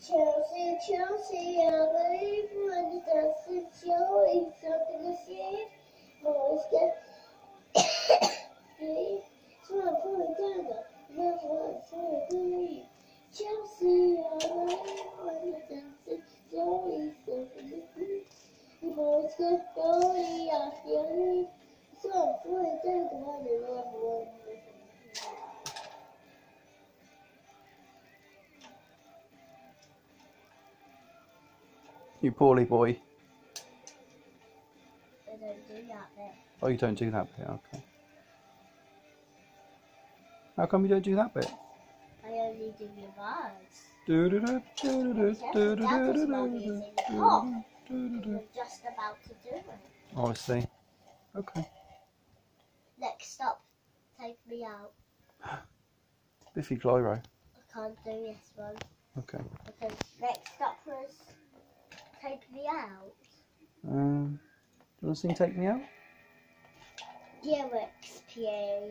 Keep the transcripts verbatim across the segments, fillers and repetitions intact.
Chelsea, Chelsea, I believe when the dance is showing something to see. Boys get three, so I'm pulling down the left one, so I believe. Chelsea, I believe when the dance is showing something to see. Boys get goalie, I believe, so I'm pulling down the left one. You poorly boy. I don't do that bit. Oh, you don't do that bit, okay. How come you don't do that bit? I only do the words. Do do do do do do do do I'm just about to do it. Oh, I see. Okay. Next stop, take me out. Biffy Clyro. I can't do this one. Okay. Because next stop was take me out. Um, do you want to sing Take Me Out? Lyrics, please.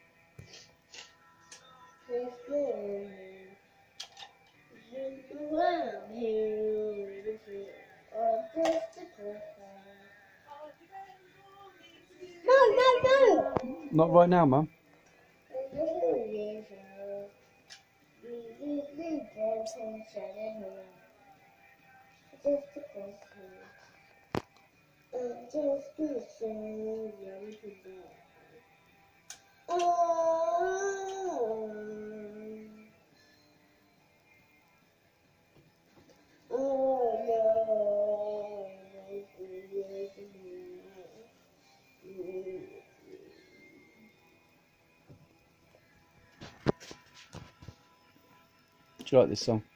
Let's go. Around here, or just a No, no, no! Not right now, Mum. Do you like this song?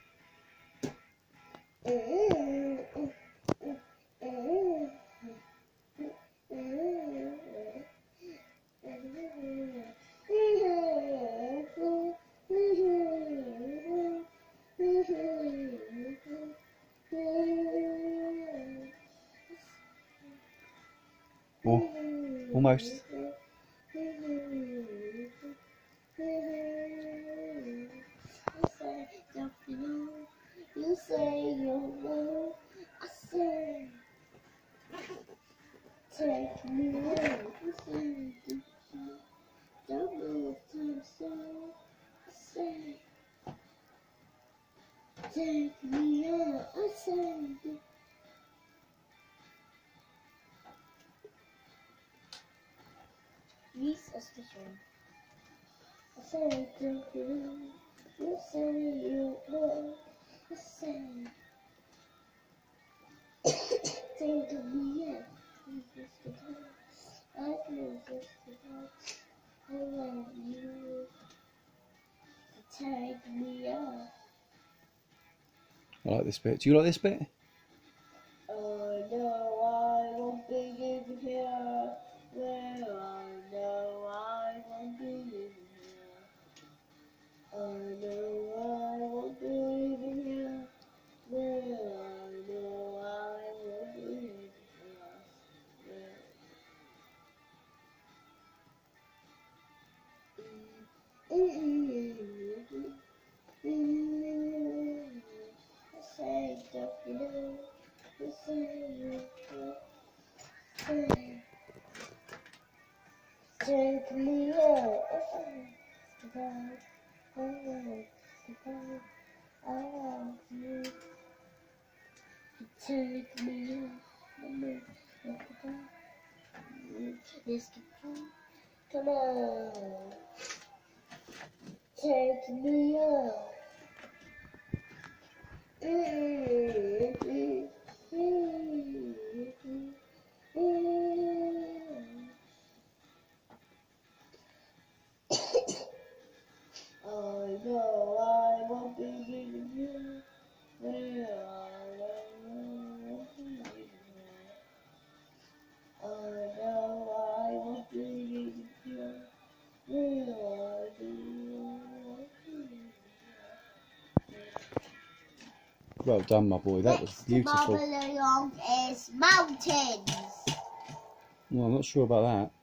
Oh, almost. You say you know, I say, take me out. You say, don't know what time to say. I say, take me out. I say, this is the song. I say, take me out. You say you know. I say, take me out. I can just I love you. Take me out. I like this bit. Do you like this bit? Oh no, I won't be living here. Well, I know I won't be living here. Oh no, I won't be living here. Well, I know I won't be living here. Say, don't you know? You say you say, take me out. Goodbye, goodbye, goodbye. I want you to take me out. Let's get come on. Take me out. Mm-hmm. Mm-hmm. I know I won't be leaving here. Well, I know I won't be leaving here. I know I won't be leaving here. Well, I know I won't be leaving here. Well done, my boy. That was beautiful. Next to Mother Long is mountains. Well, I'm not sure about that.